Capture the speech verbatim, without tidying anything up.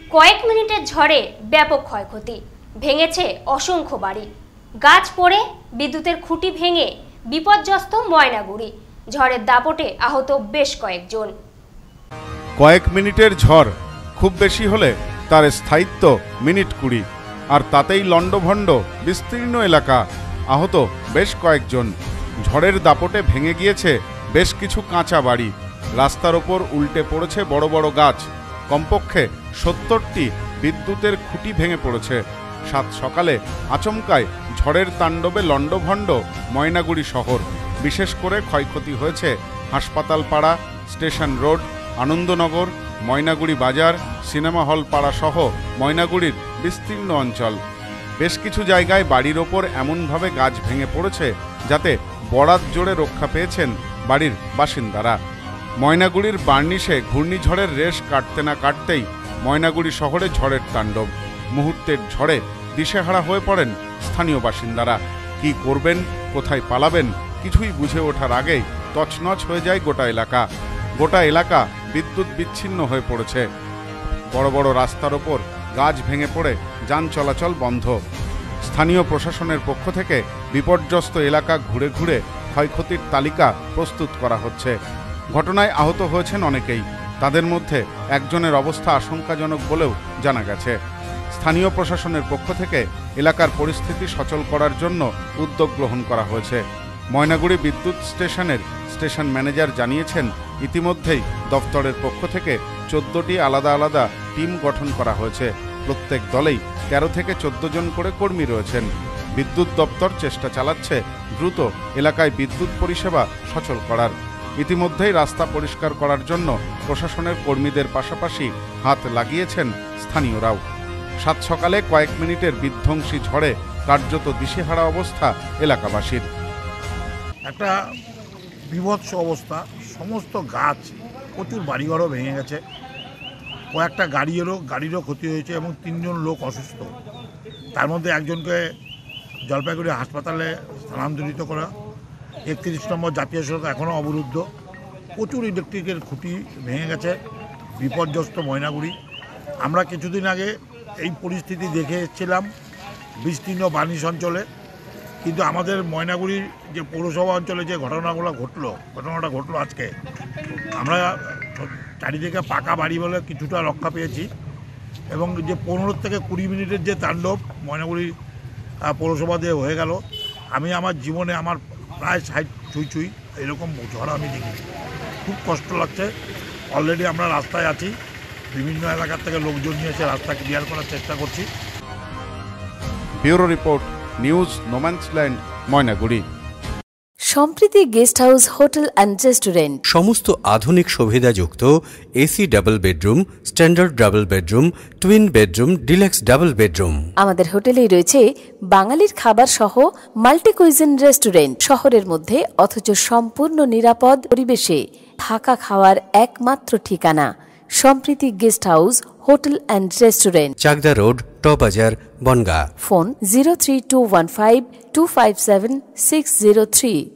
কয়েক মিনিটের ঝড়ে ব্যাপক ক্ষয়ক্ষতি, ভেঙেছে অসংখ্য বাড়ি, গাছ পড়ে বিদ্যুতের খুঁটি ভেঙে বিপর্যস্ত ময়নাগুড়ি। ঝড়ের দাপটে আহত বেশ কয়েকজন। কয়েক মিনিটের ঝড়, খুব বেশি হলে তার স্থায়িত্ব মিনিট কুড়ি, আর তাতেই লণ্ডভণ্ড বিস্তীর্ণ এলাকা, আহত বেশ কয়েকজন। ঝড়ের দাপটে ভেঙে গিয়েছে বেশ কিছু কাঁচা বাড়ি, রাস্তার ওপর উল্টে পড়েছে বড় বড় গাছ, কমপক্ষে সত্তরটি বিদ্যুতের খুঁটি ভেঙে পড়েছে। সাত সকালে আচমকায় ঝড়ের তাণ্ডবে লণ্ডভণ্ড ময়নাগুড়ি শহর। বিশেষ করে ক্ষয়ক্ষতি হয়েছে হাসপাতাল পাড়া, স্টেশন রোড, আনন্দনগর, ময়নাগুড়ি বাজার, সিনেমা হল পাড়া সহ ময়নাগুড়ির বিস্তীর্ণ অঞ্চল। বেশ কিছু জায়গায় বাড়ির ওপর এমনভাবে গাছ ভেঙে পড়েছে যাতে বরাত জোরে রক্ষা পেয়েছেন বাড়ির বাসিন্দারা। ময়নাগুড়ির বার্নিশে ঘূর্ণিঝড়ের রেশ কাটতে না কাটতেই ময়নাগুড়ি শহরে ঝড়ের তাণ্ডব। মুহূর্তের ঝড়ে দিশেহারা হয়ে পড়েন স্থানীয় বাসিন্দারা। কি করবেন, কোথায় পালাবেন, কিছুই বুঝে ওঠার আগেই তছনছ হয়ে যায় গোটা এলাকা। গোটা এলাকা বিদ্যুৎ বিচ্ছিন্ন হয়ে পড়েছে। বড় বড় রাস্তার ওপর গাছ ভেঙে পড়ে যান চলাচল বন্ধ। স্থানীয় প্রশাসনের পক্ষ থেকে বিপর্যস্ত এলাকা ঘুরে ঘুরে ক্ষয়ক্ষতির তালিকা প্রস্তুত করা হচ্ছে। ঘটনায় আহত হয়েছেন অনেকেই, তাদের মধ্যে একজনের অবস্থা আশঙ্কাজনক বলেও জানা গেছে। স্থানীয় প্রশাসনের পক্ষ থেকে এলাকার পরিস্থিতি সচল করার জন্য উদ্যোগ গ্রহণ করা হয়েছে। ময়নাগুড়ি বিদ্যুৎ স্টেশনের স্টেশন ম্যানেজার জানিয়েছেন, ইতিমধ্যেই দফতরের পক্ষ থেকে চোদ্দটি আলাদা আলাদা টিম গঠন করা হয়েছে। প্রত্যেক দলেই তেরো থেকে চোদ্দ জন করে কর্মী রয়েছেন। বিদ্যুৎ দপ্তর চেষ্টা চালাচ্ছে দ্রুত এলাকায় বিদ্যুৎ পরিষেবা সচল করার। ইতিমধ্যেই রাস্তা পরিষ্কার করার জন্য প্রশাসনের কর্মীদের পাশাপাশি হাত লাগিয়েছেন স্থানীয়রাও। সাত সকালে কয়েক মিনিটের বিধ্বংসী ঝড়ে কার্যত দিশেহারা অবস্থা এলাকাবাসীর। একটা বিভৎস অবস্থা, সমস্ত গাছ, প্রচুর বাড়িঘরও ভেঙে গেছে, কয়েকটা গাড়িরও গাড়িরও ক্ষতি হয়েছে এবং তিনজন লোক অসুস্থ। তার মধ্যে একজনকে জলপাইগুড়ি হাসপাতালে স্থানান্তরিত করা। একত্রিশ নম্বর জাতীয় সড়ক এখনও অবরুদ্ধ। প্রচুর ইলেকট্রিকের খুঁটি ভেঙে গেছে, বিপর্যস্ত ময়নাগুড়ি। আমরা কিছুদিন আগে এই পরিস্থিতি দেখে এসেছিলাম বিস্তীর্ণ বার্নিশ অঞ্চলে, কিন্তু আমাদের ময়নাগুড়ির যে পৌরসভা অঞ্চলে যে ঘটনাগুলো ঘটলো ঘটনাটা ঘটলো আজকে, আমরা চারিদিকে পাকা বাড়ি বলে কিছুটা রক্ষা পেয়েছি। এবং যে পনেরো থেকে কুড়ি মিনিটের যে তাণ্ডব ময়নাগুড়ি পৌরসভা দিয়ে হয়ে গেল, আমি আমার জীবনে আমার প্রায় ষাট ছুঁই ছুঁই এরকম ঝড় আমি দেখি। খুব কষ্ট লাগছে। অলরেডি আমরা রাস্তায় আছি, বিভিন্ন এলাকার থেকে লোকজন নিয়ে এসে রাস্তা ক্লিয়ার করার চেষ্টা করছি। Bureau report, news no man's land, Maynaguri. Sampriti guest house, hotel and restaurant. সমস্ত আধুনিক সুবিধাযুক্ত AC double bedroom, standard double bedroom, twin bedroom, deluxe double bedroom. আমাদের হোটেলেই রয়েছে বাঙালির খাবার সহ মাল্টি কুইজিন রেস্টুরেন্ট। শহরের মধ্যে অথচ সম্পূর্ণ নিরাপদ পরিবেশে থাকা খাওয়ার একমাত্র ঠিকানা Sampriti guest house, hotel and restaurant, Chakdah road, টবাজার, Bongaon. Phone zero three two one five two five seven six zero three.